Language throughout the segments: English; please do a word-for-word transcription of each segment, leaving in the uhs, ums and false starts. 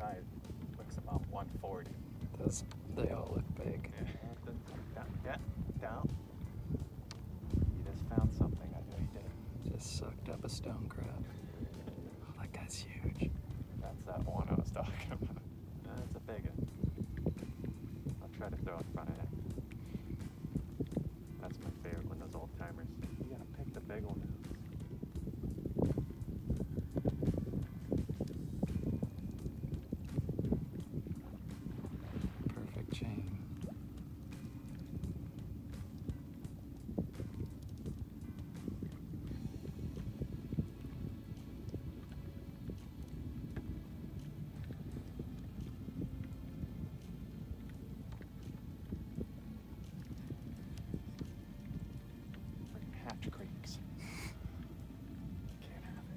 outside looks about one forty. Those, they all look big. Yeah, down, yeah, down. He just found something. I knew he did. Just sucked up a stone crab. Oh, that guy's huge. That's that one I was talking about. That's a big one. I'll try to throw in front of him. That's my favorite one, those old timers. You gotta pick the big one. Perfect chain. Hatch creeks. Can't have it.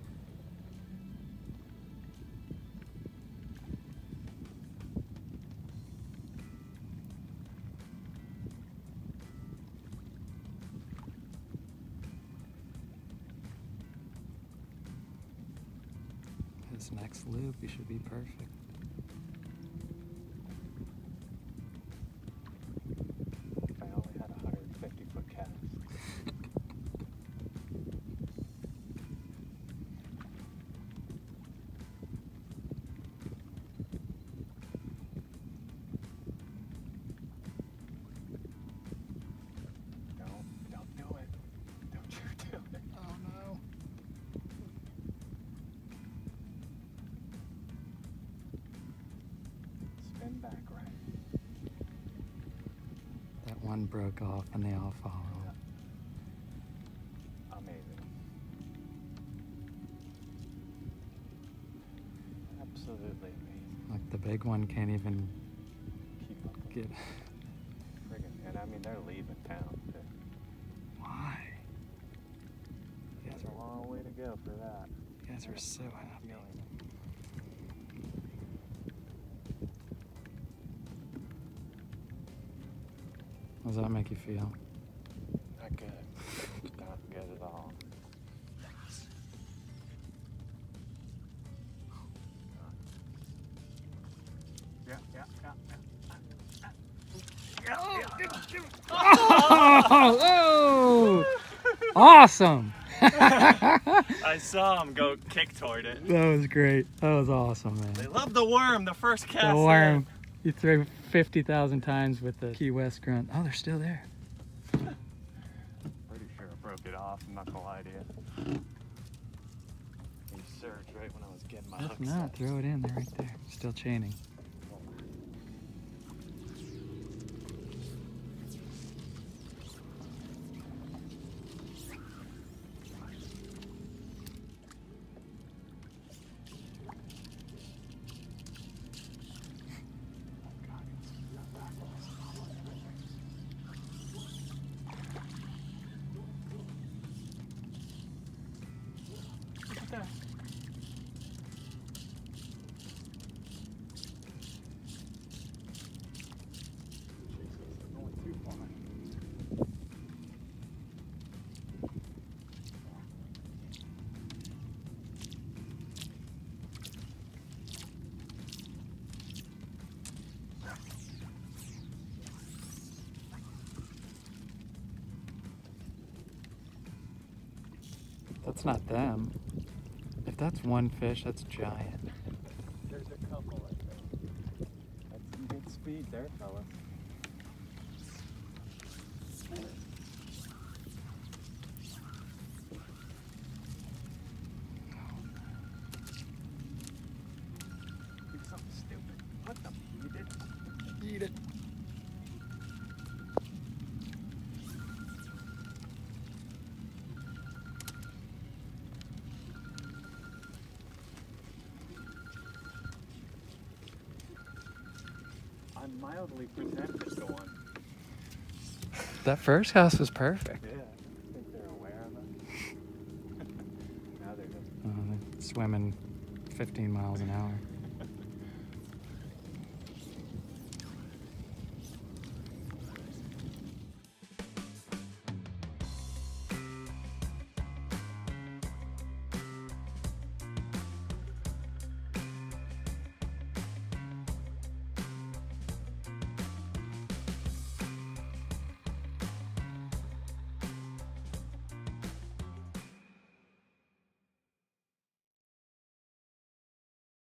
His next loop, he should be perfect. If I only had a one hundred fifty foot cast. Don't, don't do it. Don't you do it. Oh no. Spin back right. That one broke off and they all followed. Amazing. Absolutely amazing. Like the big one can't even Keep up with get. it. Friggin', and I mean, they're leaving town too. Why? You guys That's a are, long way to go for that. you guys are so happy. How does that make you feel? Not good. Not good at all. Yeah, yeah, yeah, Oh, oh, awesome! I saw him go kick toward it. That was great. That was awesome, They man. love the worm, the first cast. The worm. You threw fifty thousand times with the Key West grunt. Oh, they're still there. Pretty sure I broke it off, I'm not gonna lie to you. He surged right when I was getting my hook No, set. throw it in. They're right there. Still chaining. Look at that. That's not them. If that's one fish, that's giant. There's a couple right there. That's some good speed there, fella. Do something stupid. What the? Eat it? Eat it. I'm mildly presented to one. That first house was perfect. Yeah, I think they're aware of it. Now they're just Uh, they're swimming fifteen miles an hour.